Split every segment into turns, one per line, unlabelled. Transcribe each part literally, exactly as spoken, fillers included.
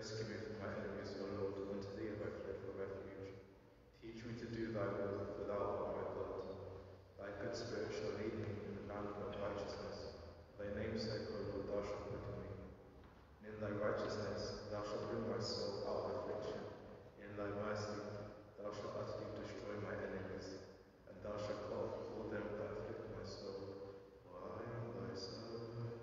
Rescue me from my enemies, O Lord, unto thee have I fled for refuge. Teach me to do thy will, for thou art my God. Thy good spirit shall lead me in the path of righteousness. Thy name's sake, O Lord, thou shalt quicken me. And in thy righteousness thou shalt bring my soul out of affliction. In thy mercy thou shalt utterly destroy my enemies, and thou shalt cut off all them that afflict my soul. For I am thy servant.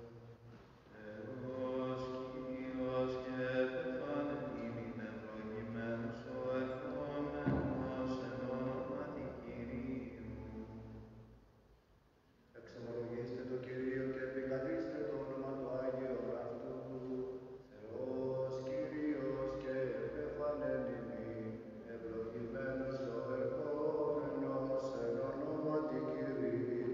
Εξομολογήστε το Κυρίο και επικαλείστε το όνομα του Άγιου αυτού. Θεός, Κύριος και επεφανέν ημίν, ευλογημένος ο ερχόμενος εν ονόματι Κυρίου.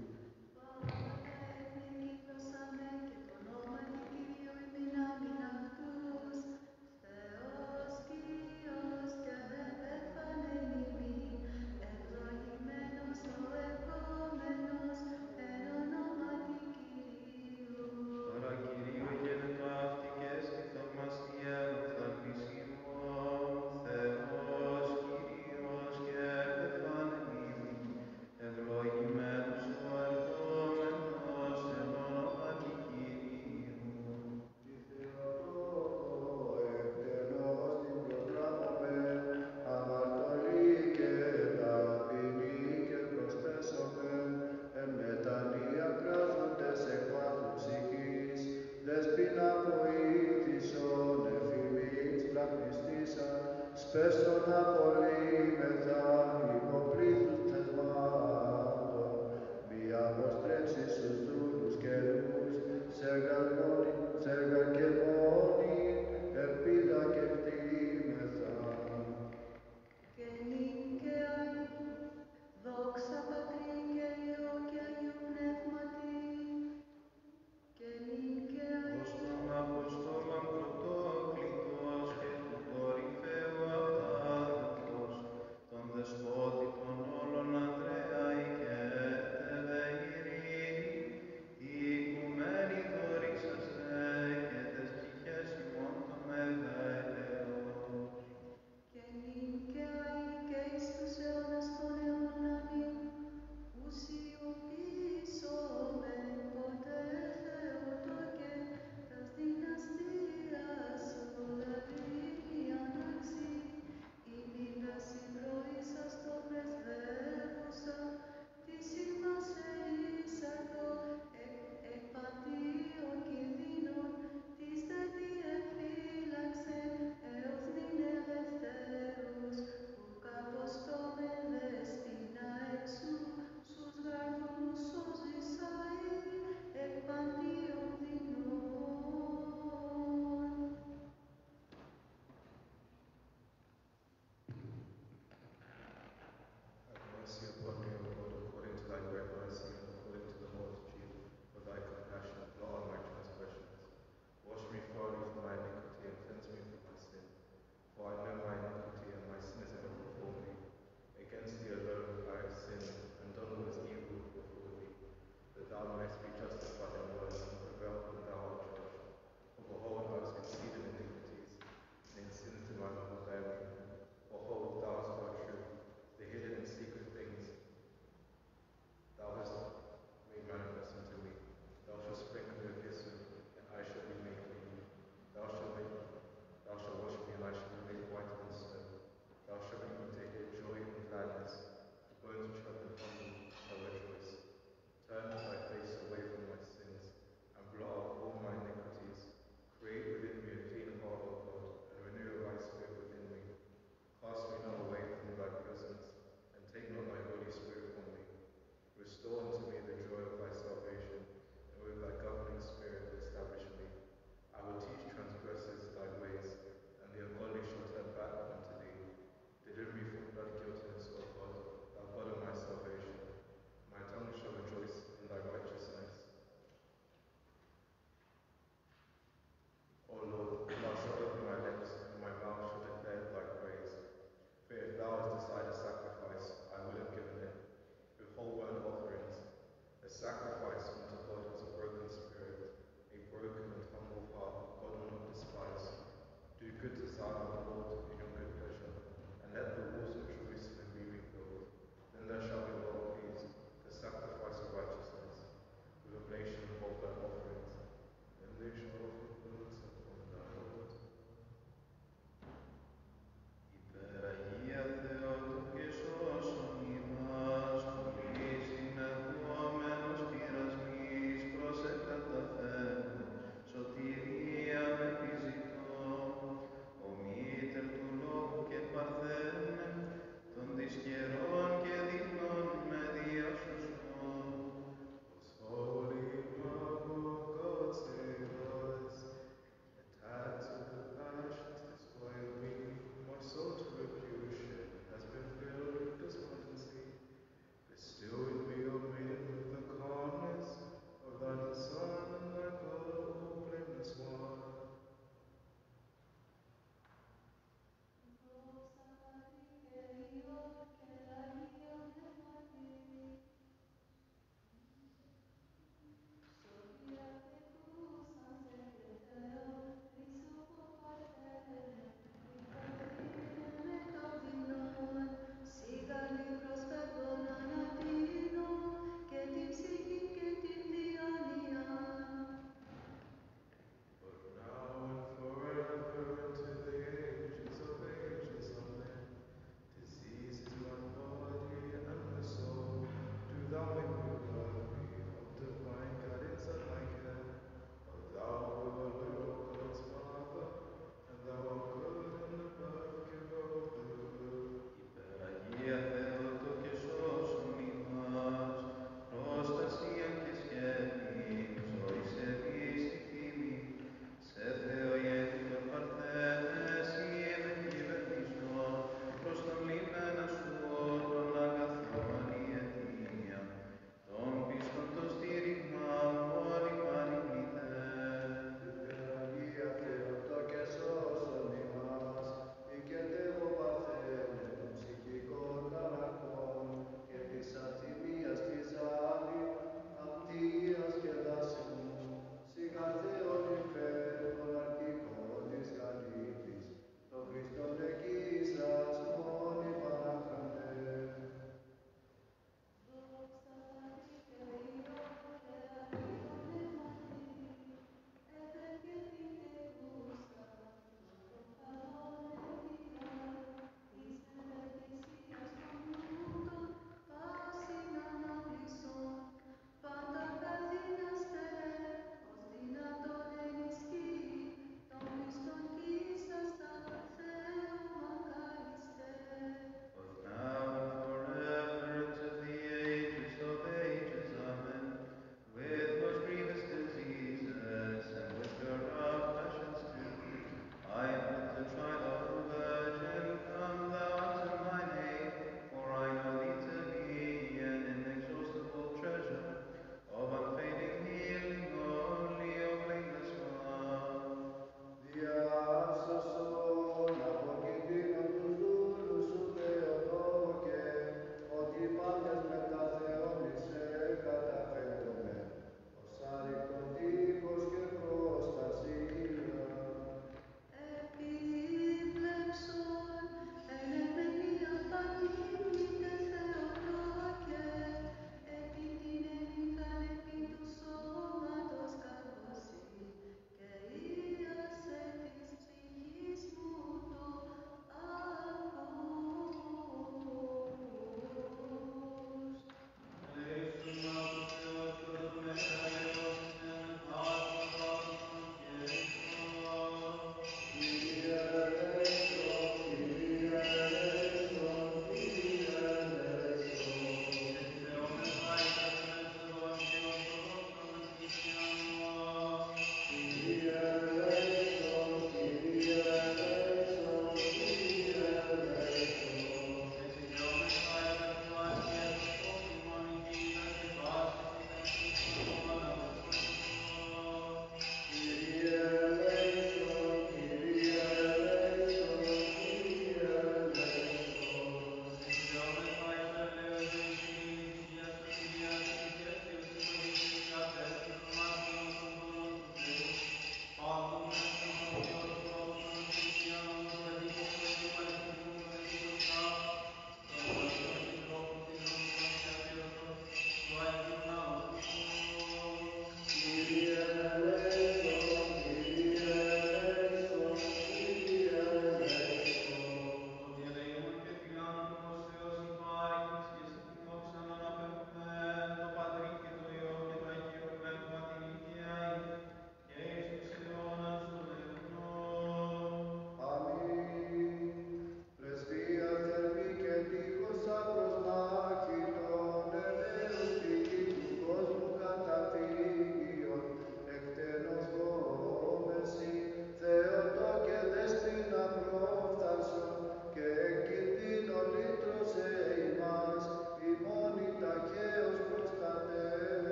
Παρακυρίου γένετο αυτικές και θαυμαστιέν οφθαλμισίμων, Θεός, Κύριος και επεφάνεν ημίν, ευλογημένος ο ερχόμενος εν ονόματι Κυρίου.
Τη Θεοτόκο εκτενώς την προτράπομεν, αμαρτωλή και ταπεινή και προσπέσομεν, εν μετανία κράζοντες εκ βάθου ψυχής, δεσποινα βοήθησον εφημίς πλακνιστήσα, σπέστον απολύμεθα υποπλήθους θεσμάτων, μη αποστρέψεις στους δούλους καιρούς, σέργα και μόνη, ελπίδα και κτήμεθα.
Και νυν και αεί, δόξα Πατρί και Υιό και Αγίου Πνεύματι, και νυν και αεί,
Ως των Αποστόλων πρωτόκλητος και του κορυφαίου αυτάδελφος,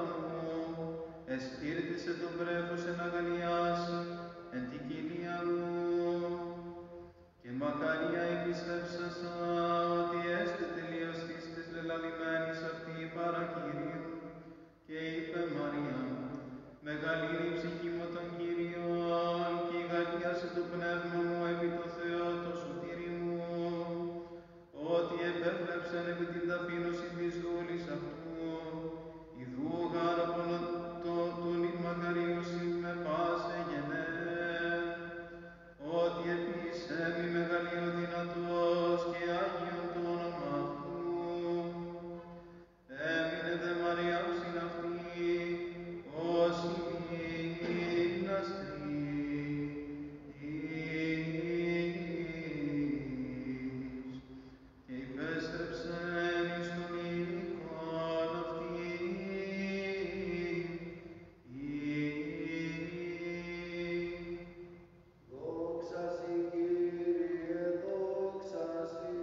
μου, εσπίρτησε το βρέφος εν αγαλιάσει, εν τη κοιλία μου. Και μακαρία η πιστεύσασα, ότι έστε τελειωστής της λελαλημένης αυτή η παρακυρίου. Και είπε Μαρία, μεγάλη είναι η ψυχή μου των Κύριων, και η γαλλίασε το πνεύμα μου επί το Θεό το σωτήρι μου, ότι επέβλεψεν επί την ταπείνωση της δούλης αυτού, ιδού γάρ τον η μακαρίωση με πάσε γενέ, ότι επίσε μη μεγαλείο δυνατός και Άγιον το όνομα αυτού. Έμεινε δε Μαρία ψην αυτή, ως υμναστής, και υπέστρεψεν εις τον οίκον αυτήν.
Δόξα σοι, Κύριε, δόξα σοι.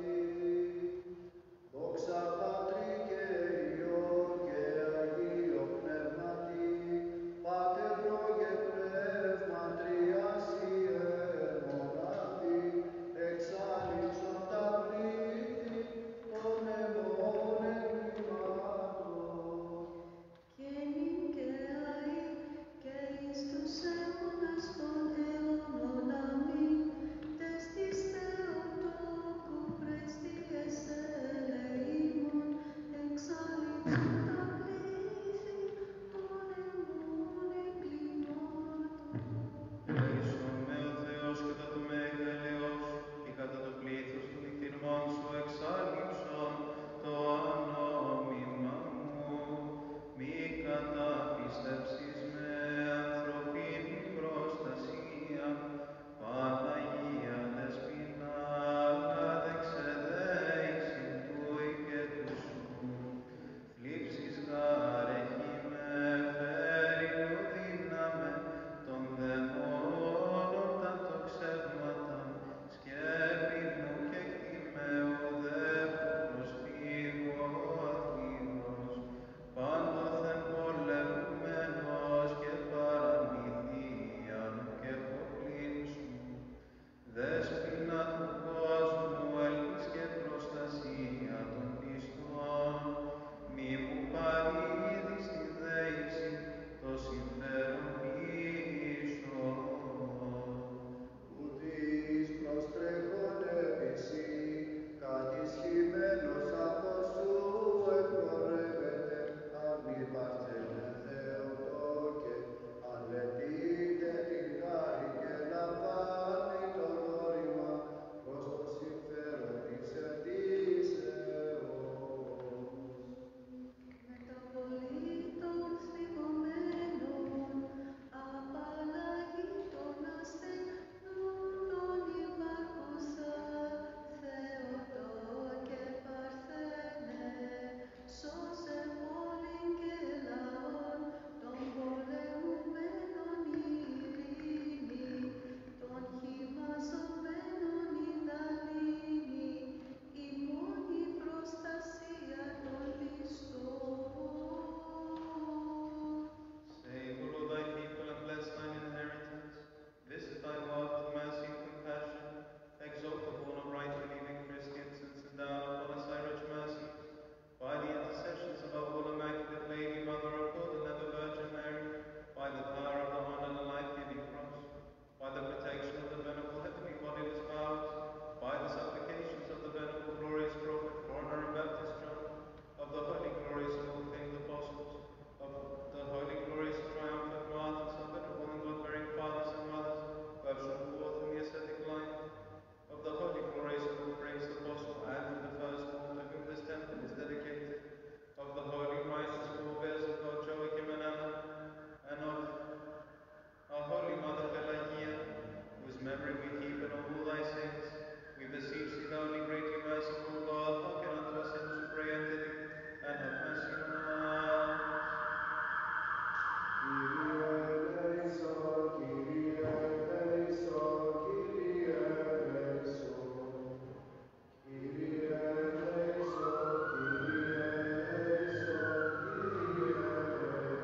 Δόξα Πατρί και Υιό και Αγίο Πνεύματι, Πατερό και Πνεύμα Τριάσι εν μονάδι, εξάλληψον τα πλήθη των αιμών εγκλημάτων.
Και νυν και αεί και εις τους αιώνας των αιώνων αμήν, τες της Θεοτόκου πρεστείες ελεήμων, εξάλληψον τα πλήθη των αιμών εγκλημάτων.
Ελέησον με ο Θεός κατά το μέγα ελεός και κατά το πλήθος των νυχτηρμών σου εξάλληψον το ανώμημα μου. Μη καταπιστεύσεις με ανθρωπίνη προστασία, Παναγία Δεσποινα, αλλά δεξεδέησιν τούι και του σου. Θλίψεις γάρ έχει με φέρειν δύναμε των δαιμόνων τα τοξεύματα, σκέπην μου και κτημαίο δέχου προσφύγω αθλίβος, πάντοθεν πολεμουμένος και παραμυθίαν και ποπλήν σου. Δέσποινα του κόσμου, έλπις και προστασία των πιστών, μη μου παρήδεις τη δέηση, το συμφέρον πίσω.
Ουδείς προστρέχων επισή, κατησχημένος από σου εκπορεύεται, αν μη παρθένε Θεοτόκε, αλετείτε την χάρη και λαμβάνει το γνώριμα προς το συμφέρον της αιτήσεως.
Μεταπολίτων θλιβωμένων, απαλλαγή των ασθενούντων υπάρχουσα, Θεοτόκε Παρθένε, σώσε πόλην και λαόν, των πολεμουμένων ειρήνη, των χυμαζωμένων ιδαλήνη, ημών η προστασία των πιστών.
Save, O Lord, thy people, and bless thine inheritance. Visit thy world with mercy and compassion. Exalt the born of right believing Christians, and send down upon us thy rich mercies. By the intercessions of our all immaculate Lady, Mother of God and ever Virgin Mary, by the power of the honored and life-giving cross, by the protection of the venerable heavenly bodiless vows, by the supplications of the venerable glorious prophet, forerunner and Baptist John, of the holy glorious and all famed apostles, of the holy glorious and triumphant martyrs, and venerable and God-bearing fathers and mothers, who have shone forth in the ascetic life, of the holy glorious and all praised apostle Andrew the firstborn, to whom this temple is dedicated, of the holy righteous forebears of God Joachim and Anna, and of our holy mother Pelagia, whose memory we keep in all thy saints. We beseech thee, thou only greatly merciful God, hearken unto us and to pray unto thee, and have mercy on us.
Kyrie eleison, Kyrie eleison, Kyrie eleison. Kyrie eleison, Kyrie eleison, Kyrie eleison.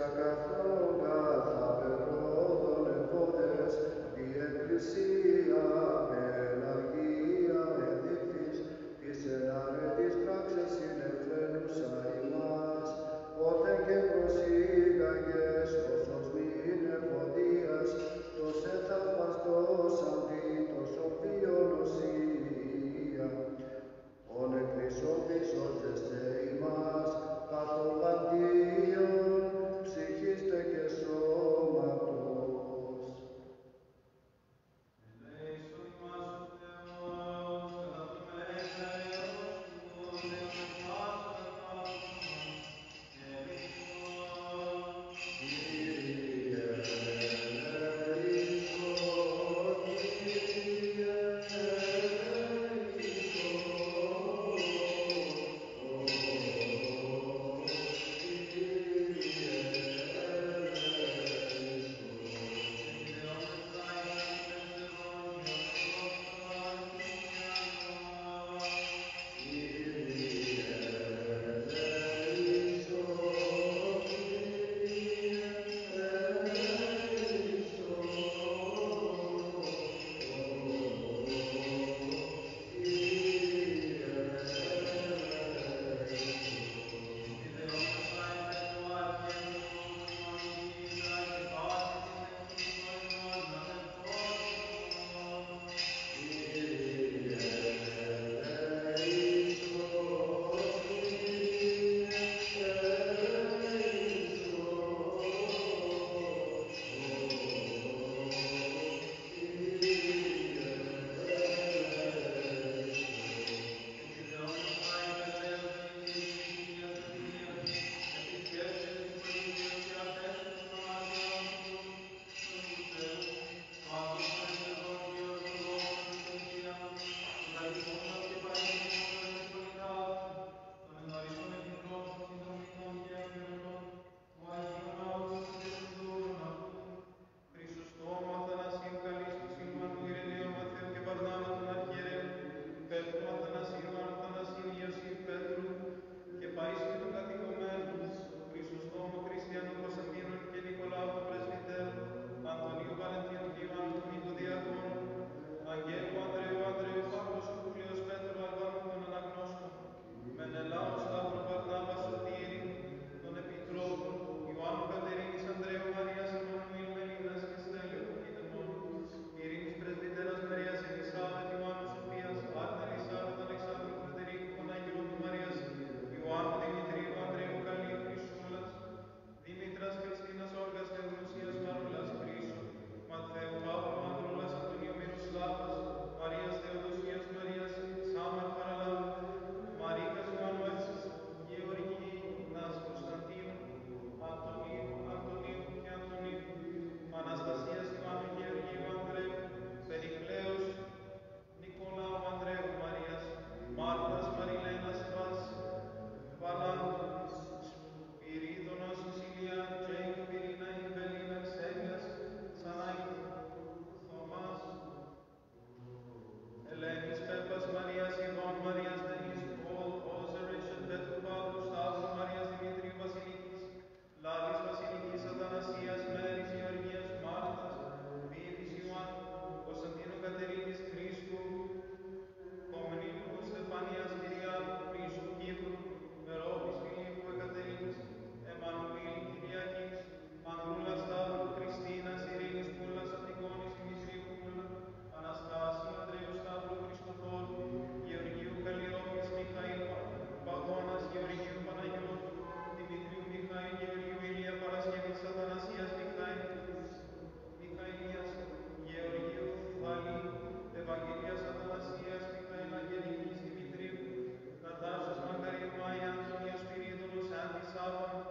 εξακαθρό καθαπερόδων εφόδες, η Εκκλησία πελαγία εδείχθης, της ενάρετης πράξης συνεφραίνουσα ημάς, πότε και προσήγαγες όσος μην εφοδίας, τος εθαυμαστός αντί τος οποίον οσία. Ον εκκλησόφισόζεστε ημάς, παθοπαντίον, ψυχίστε και σώματος.
Ελέησον ημάς ο Θεός, κατά το μεγαλέως του, Δεον εκ πάσων εφάσεων, και ελεησόν.
Κύριε ελέησον, Κύριε
Νατάσας Μαργαρίου Μάη Αντωνίου Σπυρίδωνος Άντι Σάβα